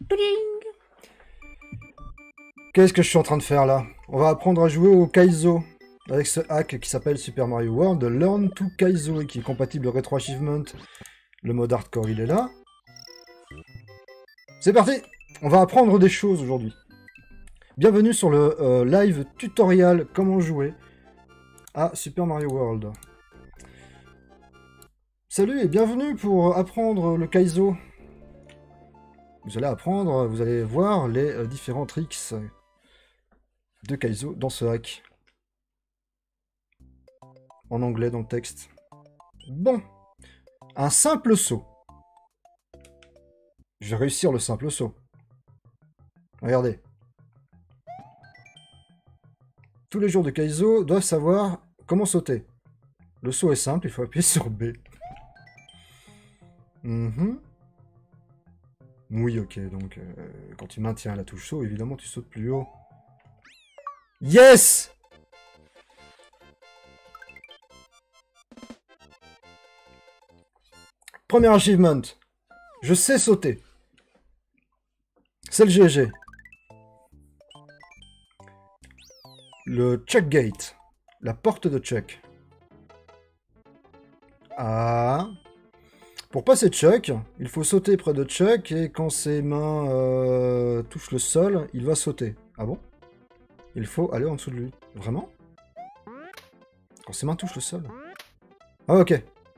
Pling. Qu'est-ce que je suis en train de faire là? On va apprendre à jouer au Kaizo. Avec ce hack qui s'appelle Super Mario World, Learn to Kaizo, et qui est compatible Retro Achievement. Le mode hardcore, il est là. C'est parti! On va apprendre des choses aujourd'hui. Bienvenue sur le live tutoriel comment jouer à Super Mario World. Salut et bienvenue pour apprendre le Kaizo. Vous allez apprendre, vous allez voir les différents tricks de Kaizo dans ce hack. En anglais dans le texte. Bon. Un simple saut. Je vais réussir le simple saut. Regardez. Tous les joueurs de Kaizo doivent savoir comment sauter. Le saut est simple, il faut appuyer sur B. Oui, ok, donc quand tu maintiens la touche saut, évidemment tu sautes plus haut. Yes! Premier achievement. Je sais sauter. C'est le GG. Le Chuck Gate. La porte de Chuck. Ah. Pour passer Chuck, il faut sauter près de Chuck et quand ses mains touchent le sol, il va sauter. Ah bon? Il faut aller en dessous de lui. Vraiment? Quand ses mains touchent le sol. Ah ok.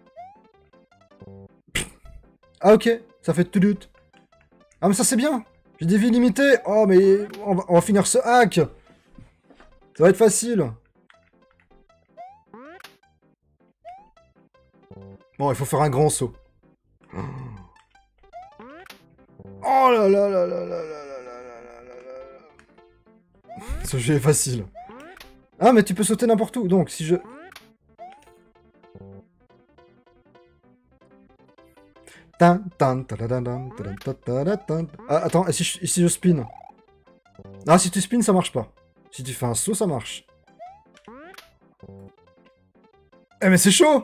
Ah ok, ça fait tout doute. Ah mais ça c'est bien. J'ai des vies limitées. Oh mais on va finir ce hack. Ça va être facile. Bon, il faut faire un grand saut. Oh là là là là là là là là là là là. Ce jeu est facile. Ah mais tu peux sauter n'importe où. Donc si je... Ah, attends, et si je spin? Ah, si tu spin, ça marche pas. Si tu fais un saut, ça marche. Eh, mais c'est chaud!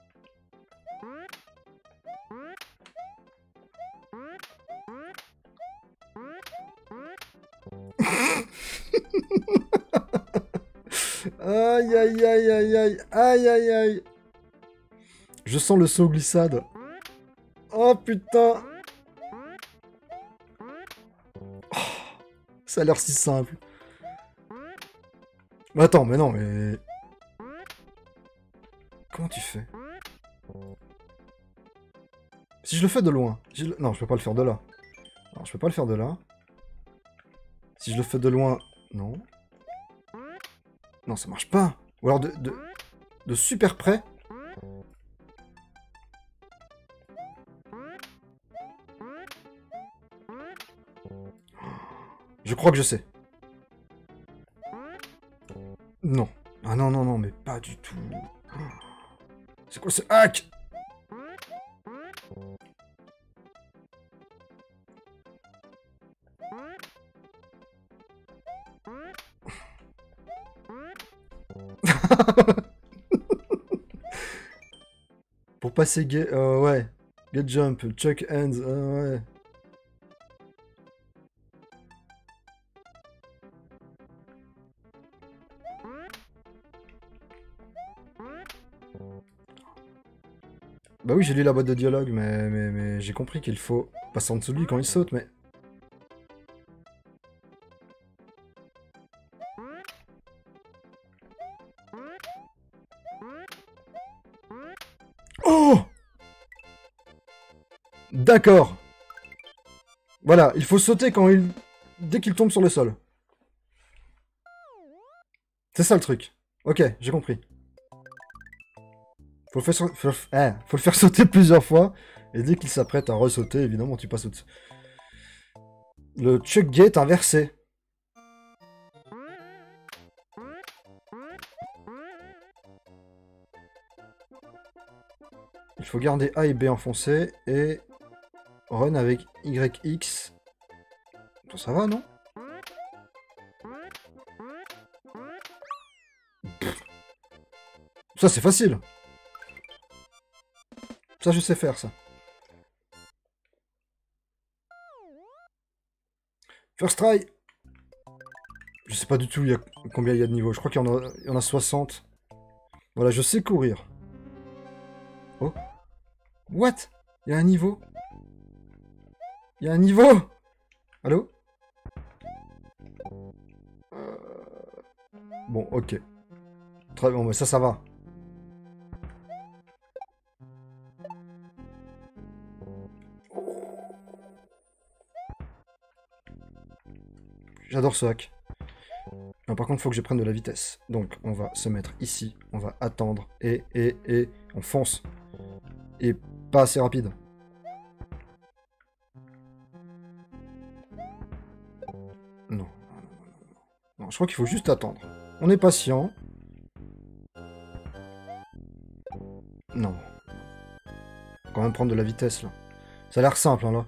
Aïe, aïe, aïe, aïe, aïe, aïe, aïe, aïe. Je sens le saut glissade. Oh, putain! Oh, ça a l'air si simple. Mais attends, mais non, mais... Comment tu fais? Si je le fais de loin... Non, je peux pas le faire de là. Alors, je peux pas le faire de là. Si je le fais de loin... Non. Non, ça marche pas. Ou alors de super près. Je crois que je sais. Non. Ah non, non, non, mais pas du tout. C'est quoi ce hack? Pour passer ouais. Get jump, chuck hands, ouais. Bah oui, j'ai lu la boîte de dialogue, mais j'ai compris qu'il faut passer en dessous de lui quand il saute, mais... Oh! D'accord. Voilà, il faut sauter quand il... dès qu'il tombe sur le sol. C'est ça le truc. Ok, j'ai compris. Faut le faire sauter plusieurs fois, et dès qu'il s'apprête à ressauter, évidemment, tu passes au-dessus. Le Chuck Gate inversé. Il faut garder A et B enfoncés, et run avec YX. Ça va, non? Ça, c'est facile. Ça, je sais faire, ça. First try. Je sais pas du tout combien il y a de niveaux. Je crois qu'il y en a 60. Voilà, je sais courir. Oh. What? Il y a un niveau? Il y a un niveau? Allô? Bon, ok. Très bien, mais ça va. J'adore ce hack. Non, par contre, il faut que je prenne de la vitesse. Donc, on va se mettre ici. On va attendre. Et on fonce. Et pas assez rapide. Non. Non, je crois qu'il faut juste attendre. On est patient. Non. Faut quand même prendre de la vitesse, là. Ça a l'air simple, hein, là.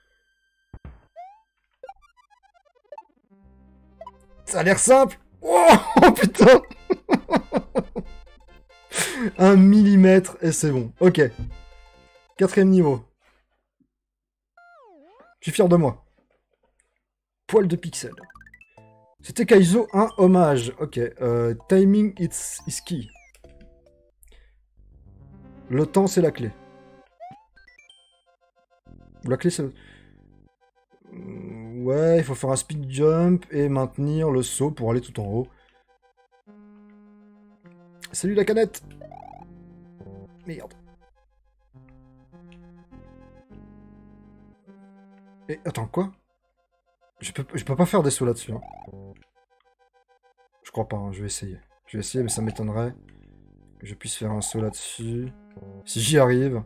Ça a l'air simple. Oh, putain. 1 millimètre et c'est bon. Ok. 4e niveau. Je suis fier de moi. Poil de pixel. C'était Kaizo 1 hommage. Ok. Timing is key. Le temps, c'est la clé. La clé, c'est... Ouais, il faut faire un speed jump et maintenir le saut pour aller tout en haut. Salut la canette! Merde. Et attends, quoi? Je peux pas faire des sauts là-dessus. Hein. Je crois pas, hein, je vais essayer. Je vais essayer, mais ça m'étonnerait que je puisse faire un saut là-dessus. Si j'y arrive...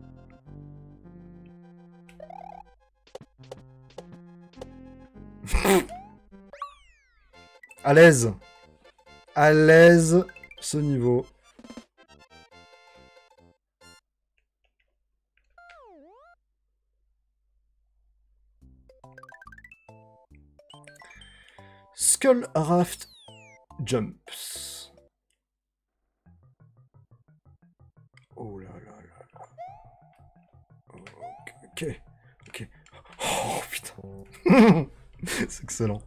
À l'aise. À l'aise, ce niveau. Skull Raft Jumps. Oh là là là là. Ok. Ok. Oh putain. C'est excellent.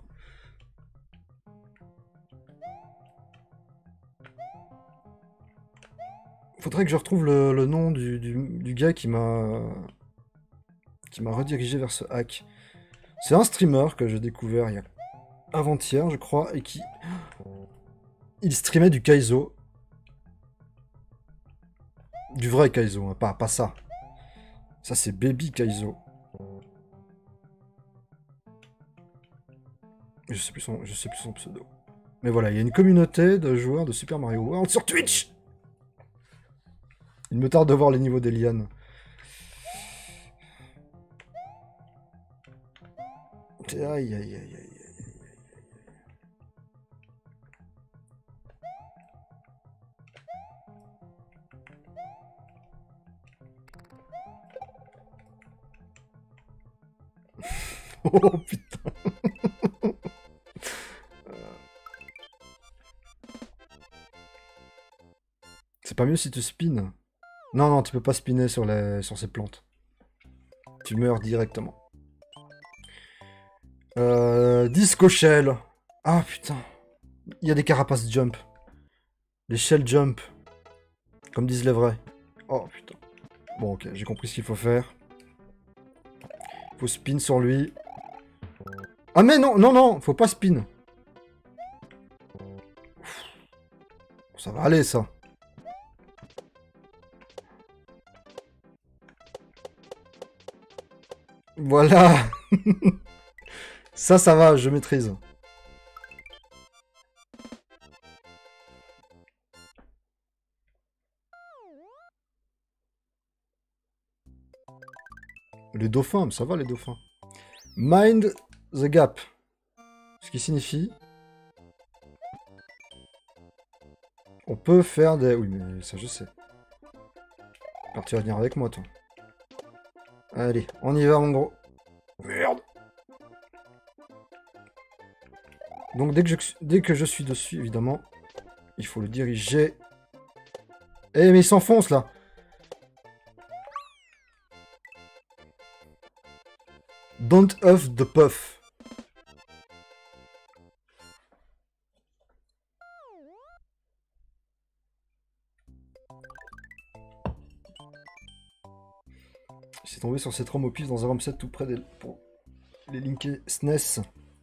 Faudrait que je retrouve le nom du gars qui m'a redirigé vers ce hack. C'est un streamer que j'ai découvert il y a avant-hier, je crois, et il streamait du Kaizo. Du vrai Kaizo, hein, pas ça. Ça, c'est Baby Kaizo. Je sais plus son pseudo. Mais voilà, il y a une communauté de joueurs de Super Mario World sur Twitch. Il me tarde de voir les niveaux des lianes. Aïe, aïe, aïe, aïe, aïe. Oh putain. C'est pas mieux si tu spins. Non, non, tu peux pas spinner sur ces plantes. Tu meurs directement. Disco Shell. Ah putain. Il y a des carapaces jump. Les shell jump. Comme disent les vrais. Oh putain. Bon, ok, j'ai compris ce qu'il faut faire. Faut spin sur lui. Ah mais non, non, non, faut pas spin. Ça va aller, ça. Voilà. Ça va, je maîtrise. Les dauphins, ça va les dauphins. Mind the gap. Ce qui signifie... On peut faire des... Oui, mais ça je sais. Tu vas venir avec moi, toi. Allez, on y va, mon gros. Merde. Donc, dès que je suis dessus, évidemment, il faut le diriger. Eh, mais il s'enfonce, là. Don't off the puff. Il s'est tombé sur cette ROM au pif dans un ROM set tout près des... pour les linkés SNES.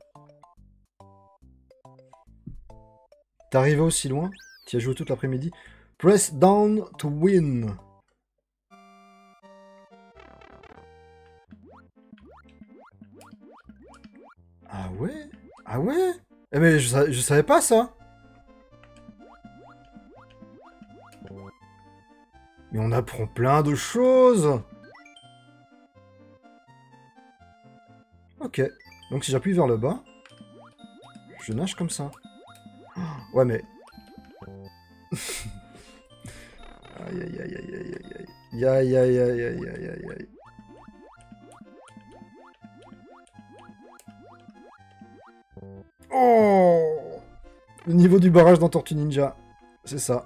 T'es arrivé aussi loin? Tu as joué toute l'après-midi? Press down to win. Ah ouais? Ah ouais? Eh mais je savais pas ça. Mais on apprend plein de choses. Ok. Donc si j'appuie vers le bas, je nage comme ça. Ouais mais... Aïe aïe aïe aïe aïe aïe aïe aïe aïe aïe aïe aïe aïe aïe. Oh! Le niveau du barrage dans Tortue Ninja. C'est ça.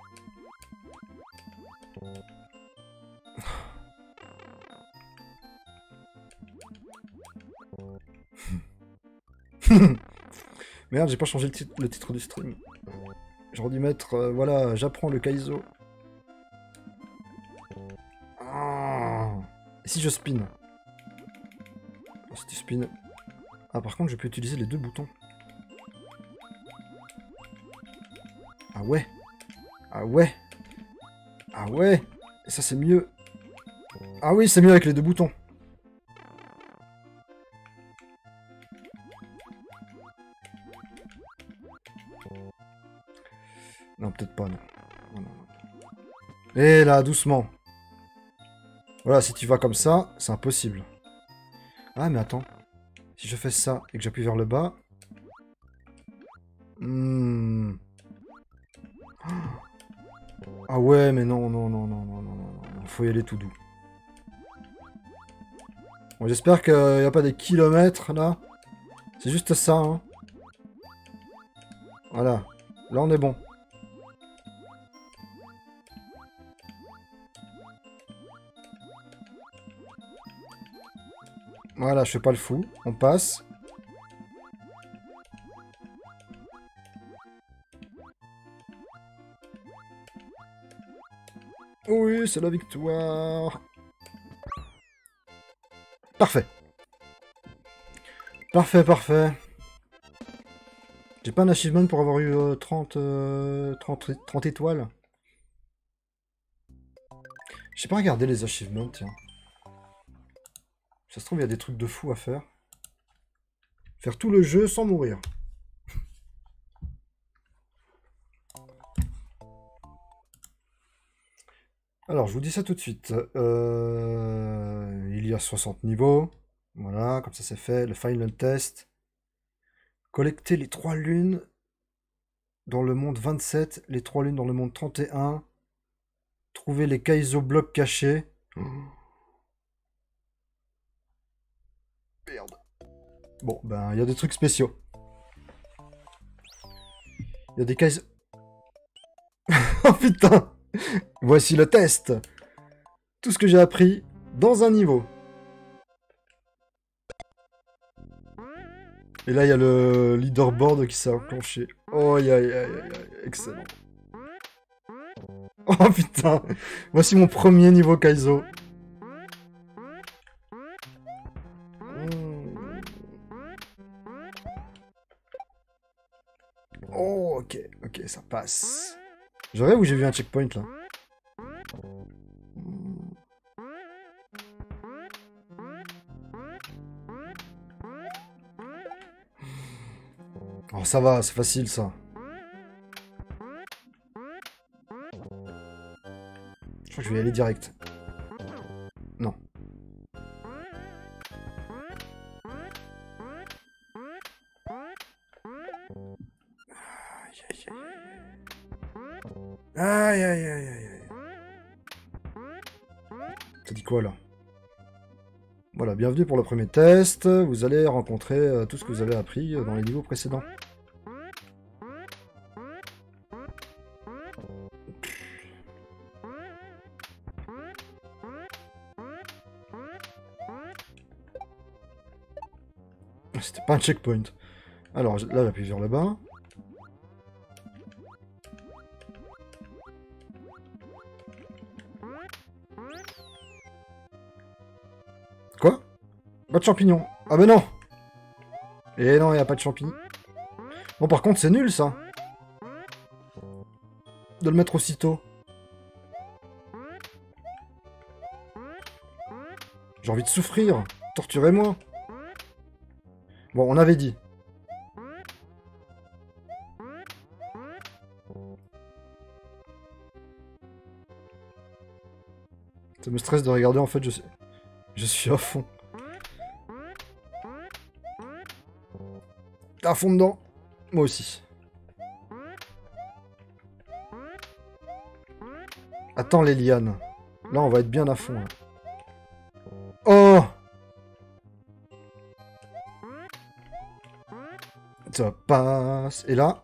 Merde, j'ai pas changé le titre du stream. J'aurais dû mettre, voilà, j'apprends le Kaizo. Ah. Et si je spin? Si tu spin... Ah, par contre, je peux utiliser les deux boutons. Ah ouais. Ah ouais. Ah ouais. Et ça, c'est mieux. Ah oui, c'est mieux avec les deux boutons. Non, peut-être pas, non. Non, non, non. Et là, doucement. Voilà, si tu vas comme ça, c'est impossible. Ah, mais attends. Si je fais ça et que j'appuie vers le bas... Ah ouais, mais non, non, non, non, non, non, non. Faut y aller tout doux. Bon, j'espère qu'il n'y a pas des kilomètres, là. C'est juste ça, hein. Voilà. Là, on est bon. Voilà, je fais pas le fou. On passe. Oui, c'est la victoire. Parfait. Parfait, parfait. J'ai pas un achievement pour avoir eu 30 étoiles. J'ai pas regardé les achievements, tiens. Ça se trouve, il y a des trucs de fou à faire. Faire tout le jeu sans mourir. Alors, je vous dis ça tout de suite. Il y a 60 niveaux. Voilà, comme ça c'est fait. Le final test. Collecter les 3 lunes dans le monde 27, les 3 lunes dans le monde 31. Trouver les Kaizo blocs cachés. Oh. Merde. Bon, ben, il y a des trucs spéciaux. Il y a des Kaizo... Oh putain! Voici le test! Tout ce que j'ai appris dans un niveau. Et là, il y a le leaderboard qui s'est enclenché. Oh, aïe, aïe, aïe, aïe, excellent. Oh putain! Voici mon premier niveau Kaizo. Oh, ok, ok, ça passe. Je rêve où j'ai vu un checkpoint là. Oh, ça va, c'est facile ça. Je crois que je vais y aller direct. Non. Aïe, aïe, aïe, aïe, aïe. T'as dit quoi là? Voilà, bienvenue pour le premier test. Vous allez rencontrer tout ce que vous avez appris dans les niveaux précédents. C'était pas un checkpoint. Alors là, j'appuie vers le bas. Pas de champignons. Ah ben non. Et non, il n'y a pas de champignons. Bon, par contre, c'est nul, ça. De le mettre aussitôt. J'ai envie de souffrir. Torturez-moi. Bon, on avait dit. Ça me stresse de regarder, en fait, je suis à fond. À fond dedans. Moi aussi. Attends les lianes. Là, on va être bien à fond. Là. Oh! Ça passe. Et là...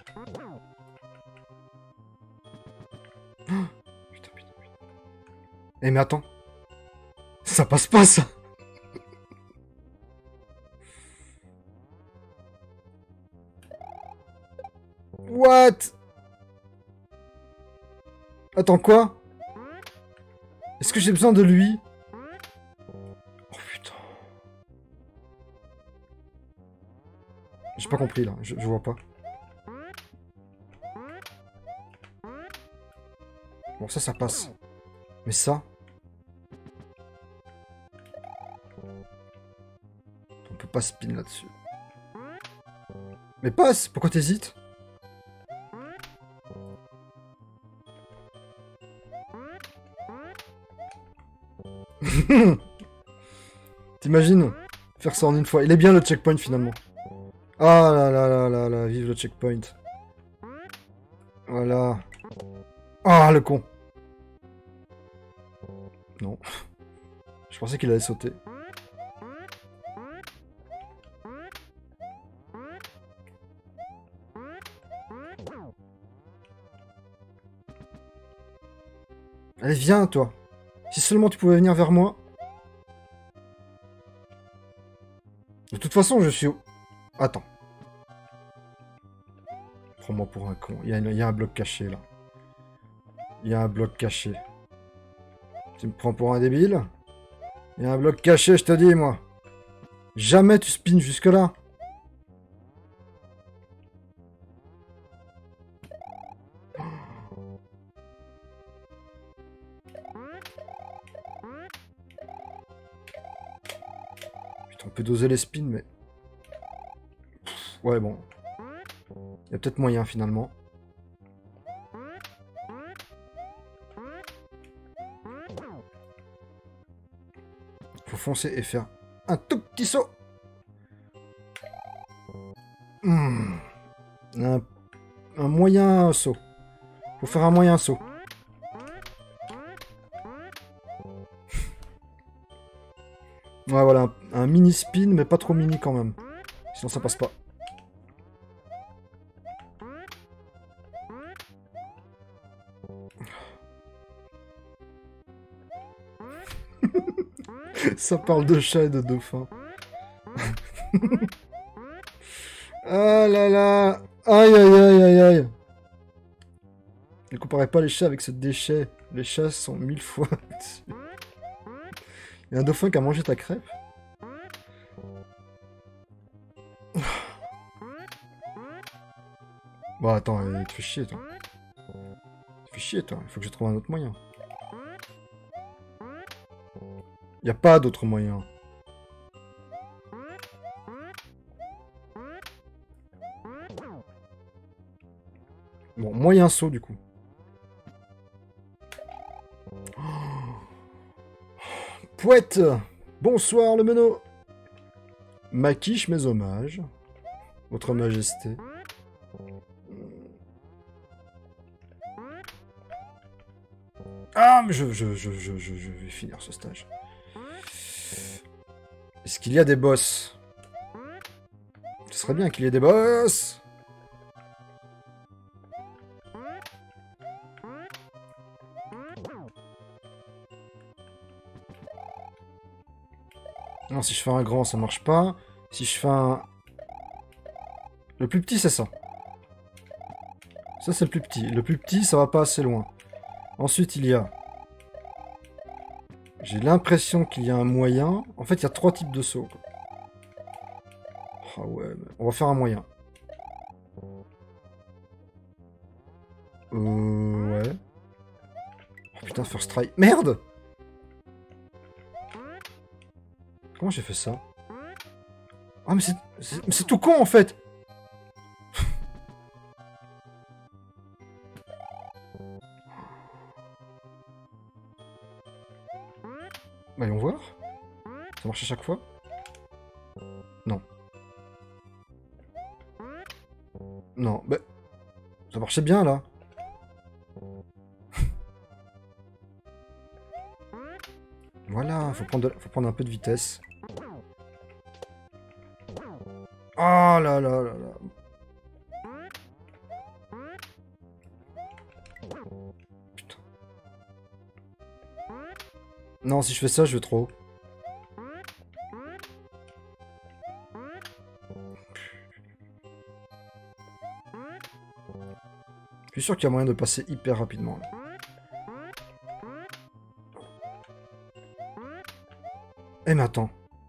Oh, putain. Eh mais attends. Ça passe pas, ça! What? Attends, quoi? Est-ce que j'ai besoin de lui? Oh putain. J'ai pas compris, là. Je vois pas. Bon, ça passe. Mais ça... On peut pas spin là-dessus. Mais passe! Pourquoi t'hésites? T'imagines faire ça en une fois. Il est bien le checkpoint finalement. Ah là là là là là, vive le checkpoint. Voilà. Ah le con. Non. Je pensais qu'il allait sauter. Allez, viens toi. Si seulement tu pouvais venir vers moi. De toute façon, je suis... Attends. Prends-moi pour un con. Il y a un bloc caché, là. Il y a un bloc caché. Tu me prends pour un débile? Il y a un bloc caché, je te dis, moi. Jamais tu spins jusque-là. On peut doser les spins, mais... Ouais, bon. Il y a peut-être moyen, finalement. Faut foncer et faire un tout petit saut. Un moyen saut. Faut faire un moyen saut. Ouais, voilà, un mini spin, mais pas trop mini quand même. Sinon ça passe pas. Ça parle de chat et de dauphin. Ah là là. Aïe aïe aïe aïe aïe. Ne comparez pas les chats avec ce déchet. Les chats sont 1000 fois dessus. Il y a un dauphin qui a mangé ta crêpe? Bon, attends, tu fais chier, toi. Tu fais chier, toi. Il faut que je trouve un autre moyen. Il n'y a pas d'autre moyen. Bon, moyen saut, du coup. Pouette! Bonsoir, le meneau! Ma quiche, mes hommages. Votre Majesté. Ah, mais je vais finir ce stage. Est-ce qu'il y a des boss? Ce serait bien qu'il y ait des boss! Non, si je fais un grand, ça marche pas. Si je fais un... Le plus petit, c'est ça. Ça, c'est le plus petit. Le plus petit, ça va pas assez loin. Ensuite, il y a... J'ai l'impression qu'il y a un moyen. En fait, il y a 3 types de sauts. Quoi. Ah ouais, on va faire un moyen. Ouais. Oh putain, first try. Merde! Comment j'ai fait ça? Ah mais c'est tout con en fait! Bah allons voir. Ça marche à chaque fois? Non. Non, bah... Ça marchait bien là. Voilà, faut prendre un peu de vitesse. Oh là là là là. Putain. Non, si je fais ça, je vais trop haut. Je suis sûr qu'il y a moyen de passer hyper rapidement là. Eh mais attends.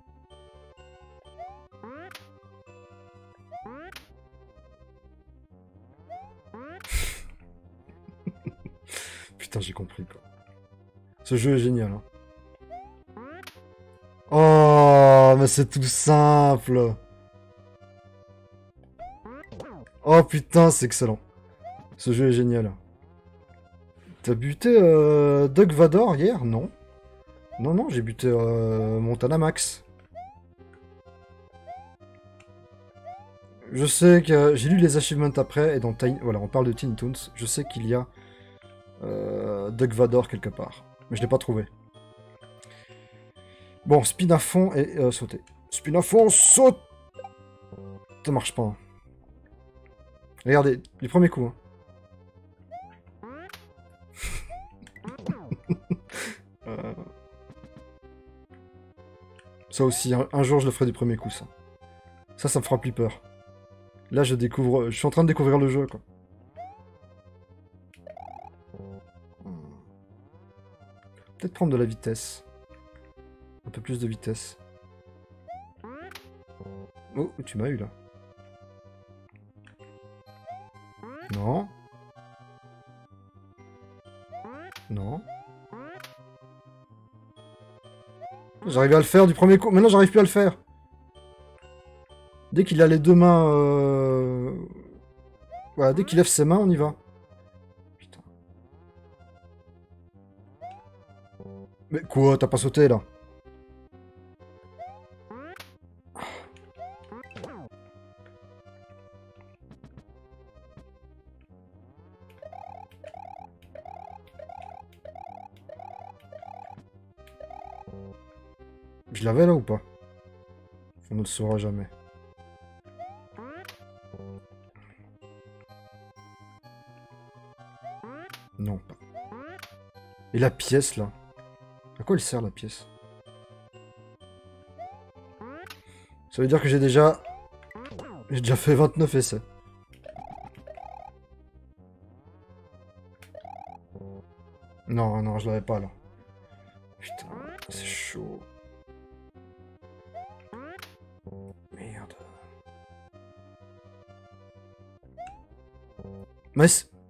Putain, j'ai compris quoi. Ce jeu est génial. Hein. Oh, mais c'est tout simple. Oh putain, c'est excellent. Ce jeu est génial. T'as buté Doug Vador hier? Non. Non, non, j'ai buté Montana Max. Je sais que j'ai lu les achievements après, et dans Tiny... Voilà, on parle de Tiny Toons. Je sais qu'il y a Doug Vador quelque part. Mais je l'ai pas trouvé. Bon, spin à fond et sauter. Spin à fond, saute! Ça marche pas. Hein. Regardez, les premiers coups. Hein. Ça aussi, un jour je le ferai du premier coup, ça. Ça me fera plus peur. Là, je suis en train de découvrir le jeu, quoi. Peut-être prendre de la vitesse. Un peu plus de vitesse. Oh, tu m'as eu, là. Non. Non. J'arrivais à le faire du premier coup. Maintenant, j'arrive plus à le faire. Dès qu'il a les deux mains... Voilà, dès qu'il lève ses mains, on y va. Putain. Mais quoi, t'as pas sauté, là? Je l'avais là ou pas? On ne le saura jamais. Non, pas. Et la pièce là? À quoi elle sert la pièce? Ça veut dire que j'ai déjà fait 29 essais. Non, non, je l'avais pas là. Putain, c'est chaud. Merde. Mais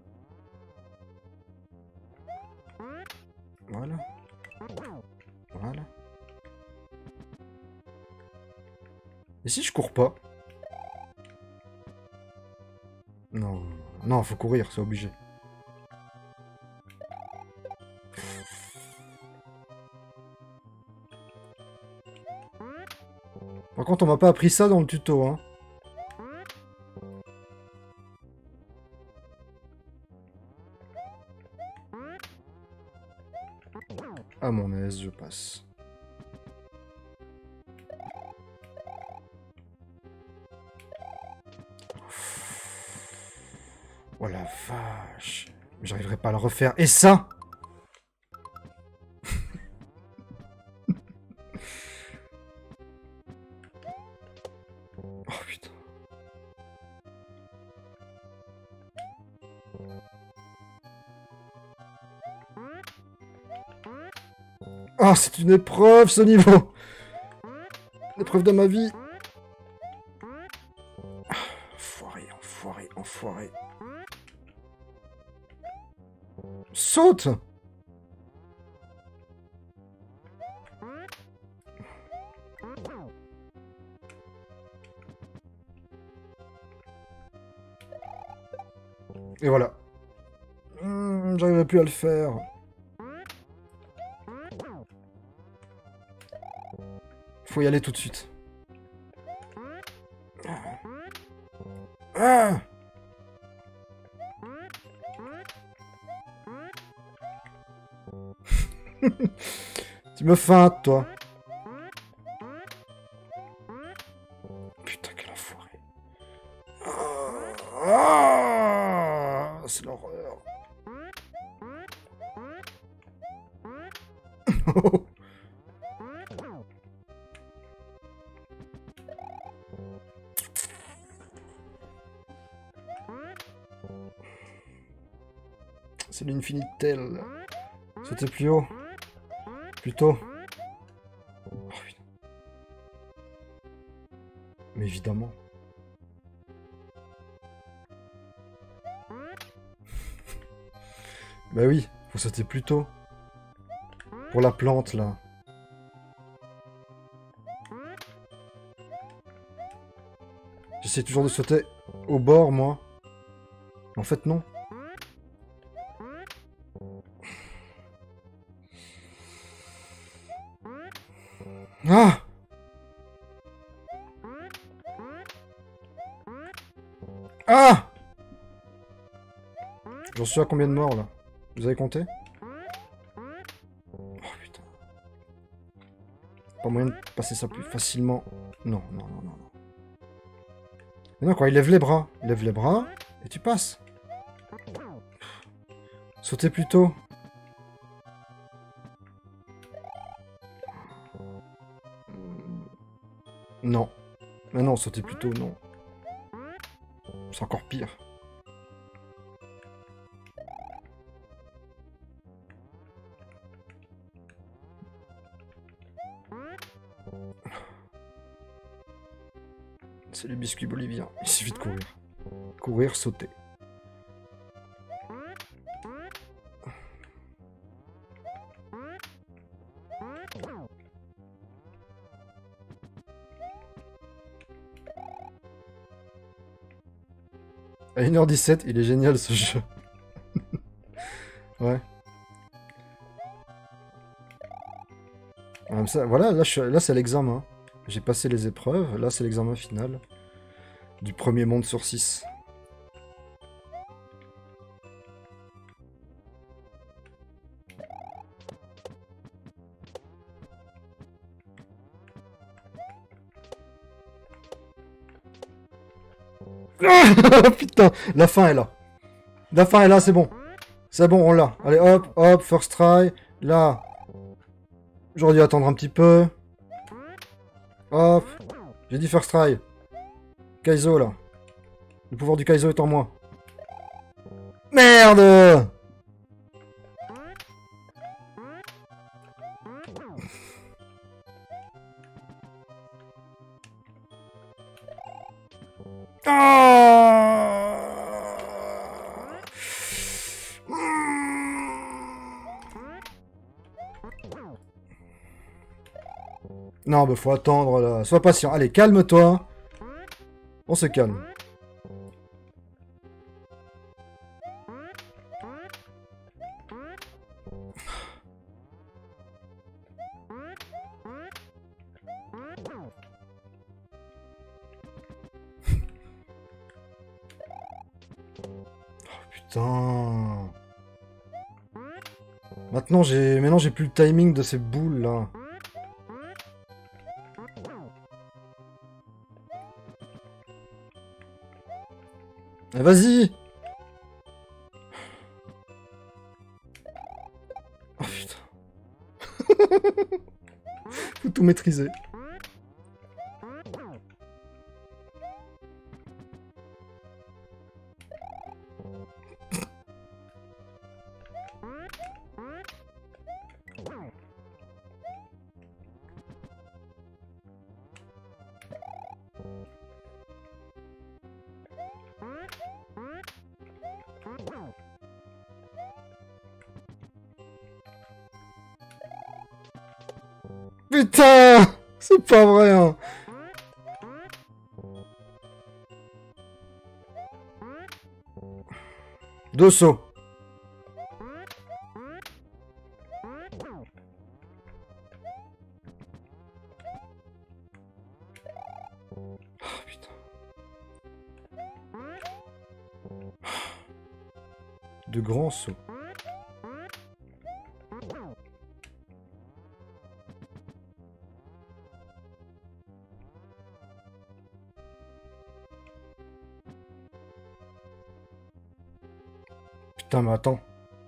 voilà. Voilà. Et si je cours pas? Non, non, faut courir, c'est obligé. Par contre, on m'a pas appris ça dans le tuto, hein. À mon aise, je passe. Oh la vache. J'arriverai pas à le refaire. Et ça? Oh putain. Ah, c'est une épreuve ce niveau. L'épreuve de ma vie. Enfoiré, enfoiré, enfoiré. Saute! Et voilà. J'arriverai plus à le faire. Faut y aller tout de suite. Ah! Tu me feintes, toi. Putain, quel enfoiré. Ah, c'est l'horreur. C'est l'Infinitel. C'était plus haut. Plus tôt. Oh, putain. Mais évidemment. Bah oui, faut sauter plus tôt. Pour la plante, là. J'essaie toujours de sauter au bord, moi. En fait, non. Ah! Ah! J'en suis à combien de morts, là? Vous avez compté? Oh, putain. Pas moyen de passer ça plus facilement. Non, non, non, non, non. Mais non, quoi, il lève les bras. Il lève les bras, et tu passes. Sautez plus tôt. Non. Mais non, sautez plus tôt, non. C'est encore pire. C'est le biscuit bolivien. Il suffit de courir. Courir, sauter. À 1h17, il est génial ce jeu. Ouais. Comme ça, voilà, là c'est l'examen. J'ai passé les épreuves, là c'est l'examen final. Du premier monde sur 6. Putain, la fin est là. La fin est là, c'est bon. C'est bon, on l'a. Allez, hop, hop, first try. Là, j'aurais dû attendre un petit peu. Hop. J'ai dit first try. Kaizo, là. Le pouvoir du Kaizo est en moi. Merde! Ah! Non, bah faut attendre là. Sois patient. Allez, calme-toi. On se calme. Oh, putain. Maintenant j'ai plus le timing de ces boules là. Vas-y! Oh putain. Faut tout maîtriser. putain! C'est pas vrai, hein! Deux sauts. Oh, putain. De grands sauts. Putain, mais attends.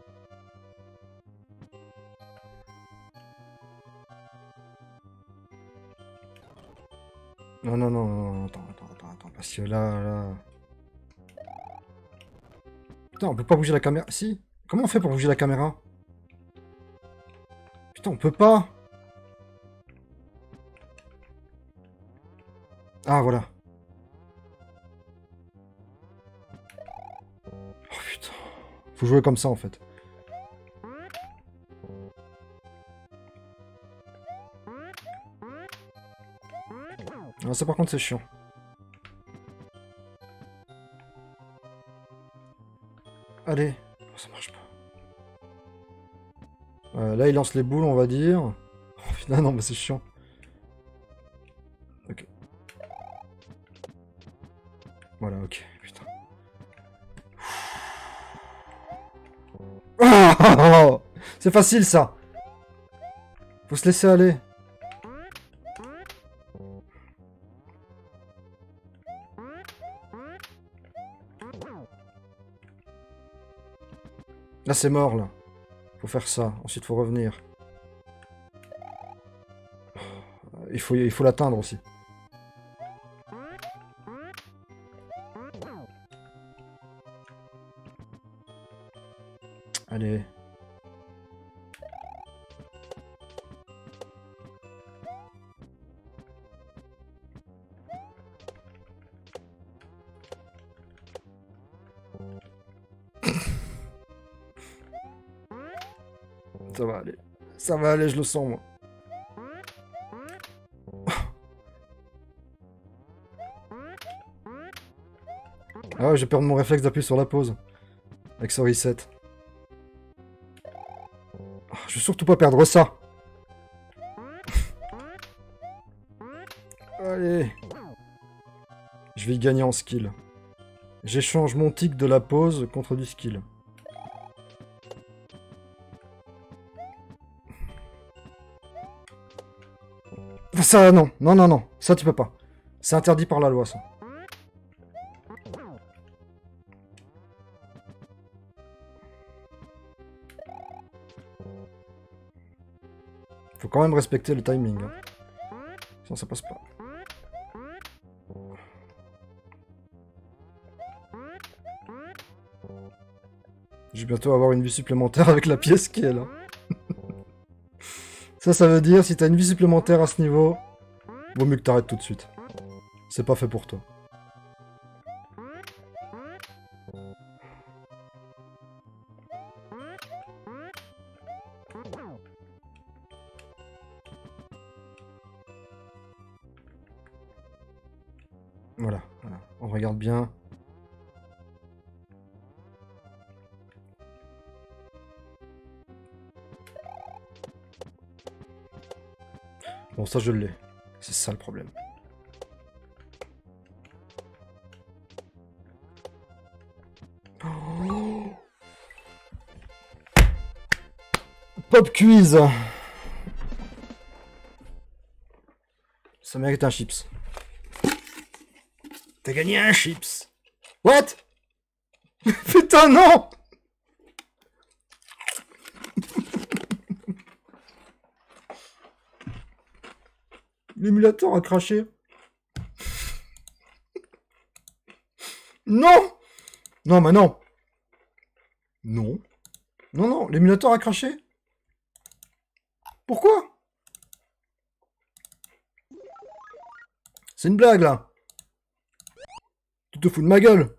Non, non, non, non, attends, parce que là... Putain, on peut pas bouger la caméra. Si. Comment on fait pour bouger la caméra? Putain, on peut pas. Ah, voilà. Oh, putain. Faut jouer comme ça, en fait. Ah, ça, par contre, c'est chiant. Allez. Oh, ça marche pas. Là, il lance les boules, on va dire. Oh, putain, non, mais c'est chiant. Ok. Voilà, ok. Putain. Oh, c'est facile, ça. Faut se laisser aller. Là, c'est mort, là. Faut faire ça. Ensuite, faut revenir. Il faut l'atteindre aussi. Allez. Ça va aller. Ça va aller, je le sens, moi. Ah ouais, j'ai perdu mon réflexe d'appuyer sur la pause. Avec ce reset. Je veux surtout pas perdre ça. Allez. Je vais y gagner en skill. J'échange mon tic de la pause contre du skill. Ça, non. Non, non, non. Ça, tu peux pas. C'est interdit par la loi, ça. Faut quand même respecter le timing. Hein. Sinon, ça passe pas. Je vais bientôt avoir une vie supplémentaire avec la pièce qui est là. Ça veut dire, si t'as une vie supplémentaire à ce niveau, vaut mieux que t'arrêtes tout de suite. C'est pas fait pour toi. Voilà, voilà. On regarde bien. Bon, ça, je l'ai. C'est ça, le problème. Oh. Pop quiz. Ça mérite un chips. T'as gagné un chips. What? Putain, non! L'émulateur a craché. Non! Non, mais non. Non. Non, non, l'émulateur a craché. Pourquoi? C'est une blague, là. Tu te fous de ma gueule.